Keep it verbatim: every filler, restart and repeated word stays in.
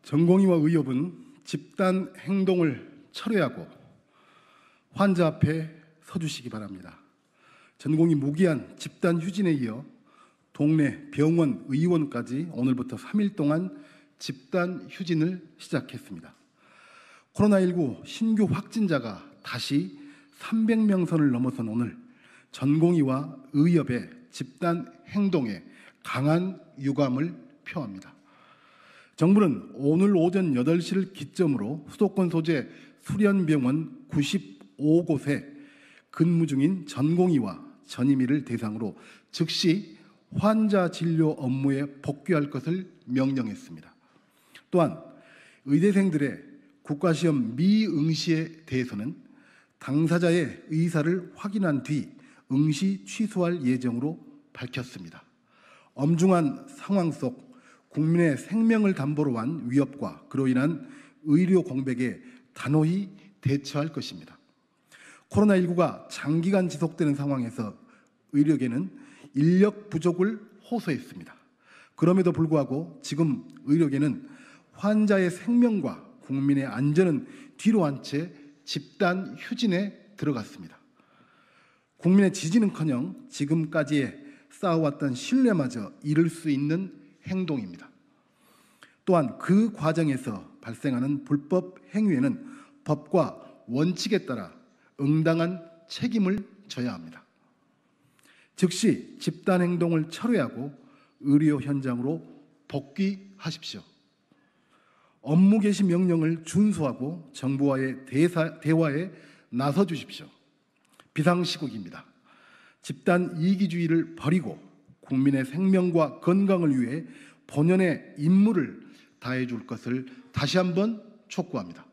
전공의와 의협은 집단 행동을 철회하고 환자 앞에 서주시기 바랍니다. 전공의 무기한 집단 휴진에 이어 동네 병원, 의원까지 오늘부터 삼 일 동안 집단 휴진을 시작했습니다. 코로나십구 신규 확진자가 다시 삼백 명 선을 넘어선 오늘, 전공의와 의협의 집단 행동에 강한 유감을 표합니다. 정부는 오늘 오전 여덟 시를 기점으로 수도권 소재 수련병원 구십오 곳에 근무 중인 전공의와 전임의를 대상으로 즉시 환자 진료 업무에 복귀할 것을 명령했습니다. 또한 의대생들의 국가시험 미응시에 대해서는 당사자의 의사를 확인한 뒤 응시 취소할 예정으로 밝혔습니다. 엄중한 상황 속 국민의 생명을 담보로 한 위협과 그로 인한 의료 공백에 단호히 대처할 것입니다. 코로나십구가 장기간 지속되는 상황에서 의료계는 인력 부족을 호소했습니다. 그럼에도 불구하고 지금 의료계는 환자의 생명과 국민의 안전은 뒤로 한 채 집단 휴진에 들어갔습니다. 국민의 지지는커녕 지금까지의 쌓아왔던 신뢰마저 잃을 수 있는 행동입니다. 또한 그 과정에서 발생하는 불법 행위에는 법과 원칙에 따라 응당한 책임을 져야 합니다. 즉시 집단 행동을 철회하고 의료 현장으로 복귀하십시오. 업무 개시 명령을 준수하고 정부와의 대사, 대화에 나서 주십시오. 비상시국입니다. 집단 이기주의를 버리고 국민의 생명과 건강을 위해 본연의 임무를 다해 줄 것을 다시 한번 촉구합니다.